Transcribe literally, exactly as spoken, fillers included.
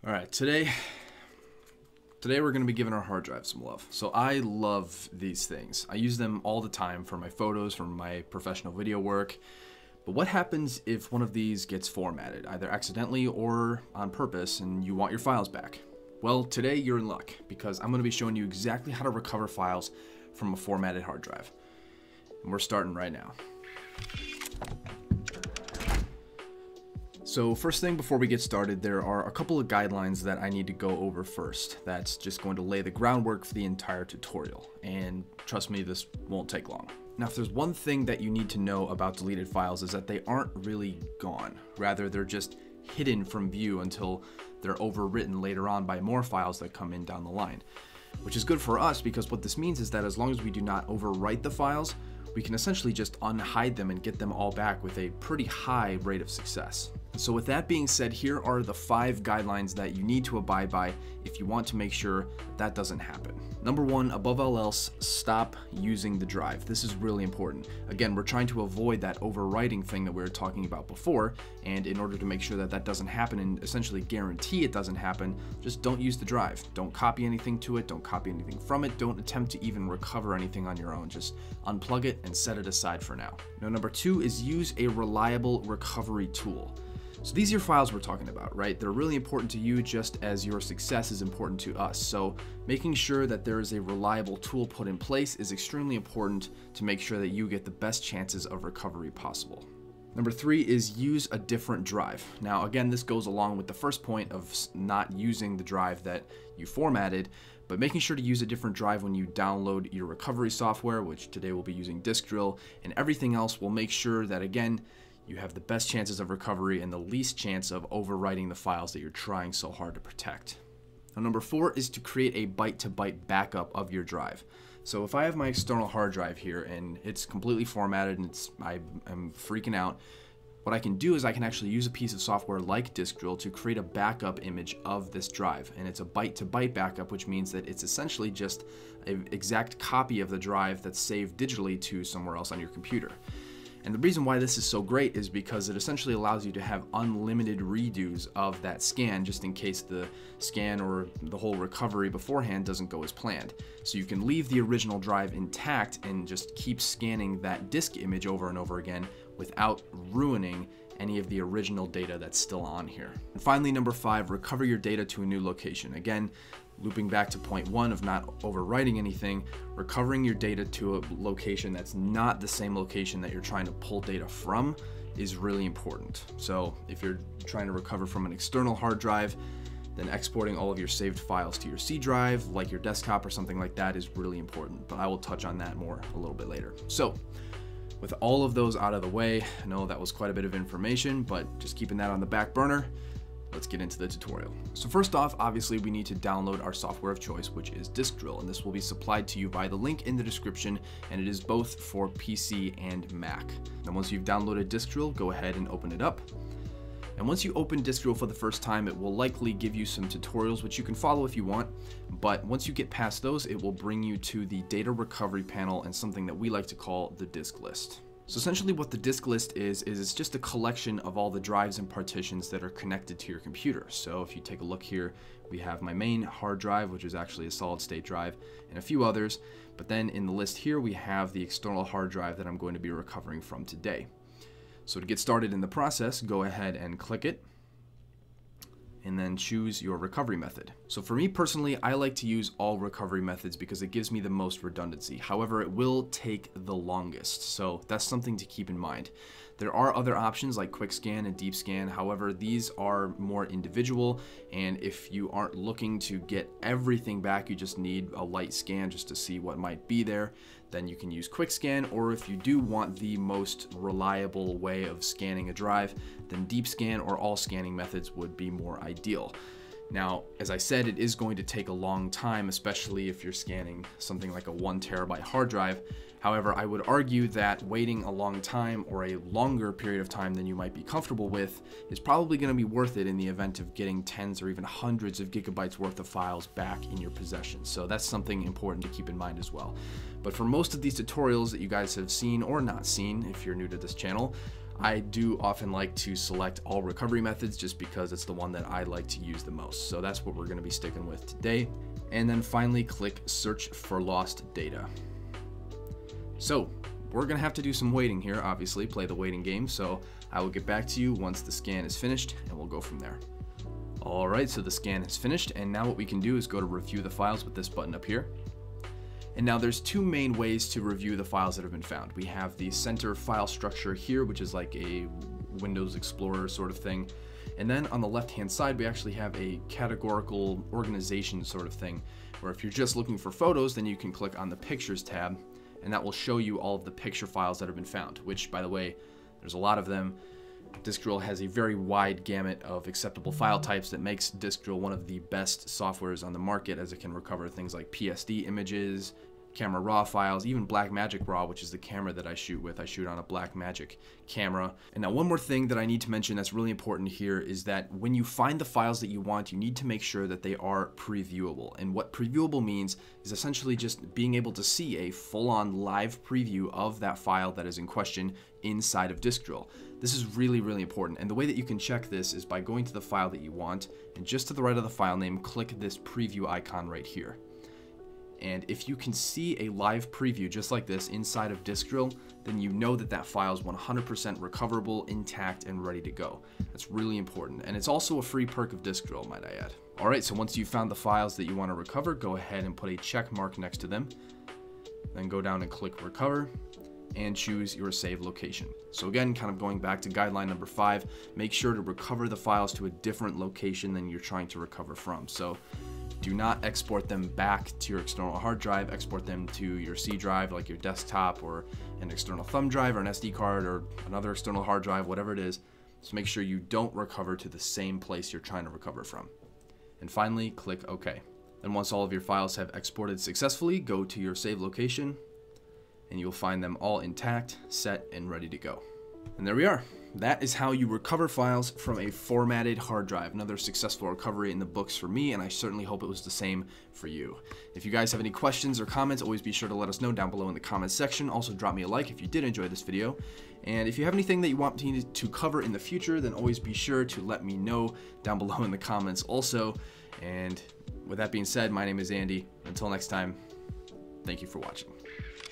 All right, today, today we're gonna be giving our hard drive some love. So I love these things. I use them all the time for my photos, for my professional video work. But what happens if one of these gets formatted, either accidentally or on purpose, and you want your files back? Well, today you're in luck, because I'm gonna be showing you exactly how to recover files from a formatted hard drive. And we're starting right now. So first thing before we get started, there are a couple of guidelines that I need to go over first. That's just going to lay the groundwork for the entire tutorial. And trust me, this won't take long. Now, if there's one thing that you need to know about deleted files is that they aren't really gone. Rather, they're just hidden from view until they're overwritten later on by more files that come in down the line. Which is good for us because what this means is that as long as we do not overwrite the files, we can essentially just unhide them and get them all back with a pretty high rate of success. So with that being said, here are the five guidelines that you need to abide by if you want to make sure that doesn't happen. Number one, above all else, stop using the drive. This is really important. Again, we're trying to avoid that overwriting thing that we were talking about before, and in order to make sure that that doesn't happen and essentially guarantee it doesn't happen, just don't use the drive. Don't copy anything to it, don't copy anything from it, don't attempt to even recover anything on your own. Just unplug it and set it aside for now. Now, number two is use a reliable recovery tool. So these are your files we're talking about, right? They're really important to you just as your success is important to us. So making sure that there is a reliable tool put in place is extremely important to make sure that you get the best chances of recovery possible. Number three is use a different drive. Now, again, this goes along with the first point of not using the drive that you formatted, but making sure to use a different drive when you download your recovery software, which today we'll be using Disk Drill, and everything else will make sure that, again, you have the best chances of recovery and the least chance of overwriting the files that you're trying so hard to protect. Now, number four is to create a byte-to-byte backup of your drive. So if I have my external hard drive here and it's completely formatted and it's, I am freaking out, what I can do is I can actually use a piece of software like Disk Drill to create a backup image of this drive. And it's a byte-to-byte backup, which means that it's essentially just an exact copy of the drive that's saved digitally to somewhere else on your computer. And the reason why this is so great is because it essentially allows you to have unlimited redos of that scan just in case the scan or the whole recovery beforehand doesn't go as planned. So you can leave the original drive intact and just keep scanning that disk image over and over again without ruining any of the original data that's still on here. And finally, number five, recover your data to a new location. Again, looping back to point one of not overwriting anything, recovering your data to a location that's not the same location that you're trying to pull data from is really important. So if you're trying to recover from an external hard drive, then exporting all of your saved files to your C drive, like your desktop or something like that, is really important. But I will touch on that more a little bit later. So with all of those out of the way, I know that was quite a bit of information, but just keeping that on the back burner, let's get into the tutorial. So first off, obviously we need to download our software of choice, which is Disk Drill, and this will be supplied to you by the link in the description, and it is both for P C and Mac. Now once you've downloaded Disk Drill, go ahead and open it up. And once you open Disk Drill for the first time, it will likely give you some tutorials, which you can follow if you want, but once you get past those, it will bring you to the data recovery panel and something that we like to call the disk list. So essentially what the disk list is, is it's just a collection of all the drives and partitions that are connected to your computer. So if you take a look here, we have my main hard drive, which is actually a solid state drive, and a few others. But then in the list here, we have the external hard drive that I'm going to be recovering from today. So to get started in the process, go ahead and click it, and then choose your recovery method. So for me personally, I like to use all recovery methods because it gives me the most redundancy. However, it will take the longest, so that's something to keep in mind. There are other options like quick scan and deep scan. However, these are more individual, and if you aren't looking to get everything back, you just need a light scan just to see what might be there, then you can use quick scan. Or if you do want the most reliable way of scanning a drive, then deep scan or all scanning methods would be more ideal. Now, as I said, it is going to take a long time, especially if you're scanning something like a one terabyte hard drive. However, I would argue that waiting a long time or a longer period of time than you might be comfortable with is probably going to be worth it in the event of getting tens or even hundreds of gigabytes worth of files back in your possession. So that's something important to keep in mind as well. But for most of these tutorials that you guys have seen or not seen, if you're new to this channel, I do often like to select all recovery methods just because it's the one that I like to use the most. So that's what we're going to be sticking with today. And then finally click search for lost data. So we're going to have to do some waiting here, obviously, play the waiting game. So I will get back to you once the scan is finished and we'll go from there. All right, so the scan is finished, and now what we can do is go to review the files with this button up here. And now there's two main ways to review the files that have been found. We have the center file structure here, which is like a Windows Explorer sort of thing. And then on the left-hand side, we actually have a categorical organization sort of thing, where if you're just looking for photos, then you can click on the Pictures tab, and that will show you all of the picture files that have been found, which, by the way, there's a lot of them. DiskDrill has a very wide gamut of acceptable file types that makes DiskDrill one of the best softwares on the market, as it can recover things like P S D images, camera raw files, even Blackmagic RAW, which is the camera that I shoot with. I shoot on a Blackmagic camera. And now one more thing that I need to mention that's really important here is that when you find the files that you want, you need to make sure that they are previewable. And what previewable means is essentially just being able to see a full-on live preview of that file that is in question inside of DiskDrill. This is really, really important. And the way that you can check this is by going to the file that you want, and just to the right of the file name, click this preview icon right here. And if you can see a live preview just like this inside of DiskDrill, then you know that that file is one hundred percent recoverable, intact, and ready to go. That's really important. And it's also a free perk of DiskDrill, might I add. All right, so once you've found the files that you want to recover, go ahead and put a check mark next to them. Then go down and click recover and choose your save location. So again, kind of going back to guideline number five, make sure to recover the files to a different location than you're trying to recover from. So do not export them back to your external hard drive, export them to your C drive, like your desktop or an external thumb drive or an S D card or another external hard drive, whatever it is. Just make sure you don't recover to the same place you're trying to recover from. And finally, click OK. Then once all of your files have exported successfully, go to your save location and you'll find them all intact, set, and ready to go. And there we are. That is how you recover files from a formatted hard drive. Another successful recovery in the books for me, and I certainly hope it was the same for you. If you guys have any questions or comments, always be sure to let us know down below in the comments section. Also drop me a like if you did enjoy this video. And if you have anything that you want me to cover in the future, then always be sure to let me know down below in the comments also. And with that being said, my name is Andy. Until next time, thank you for watching.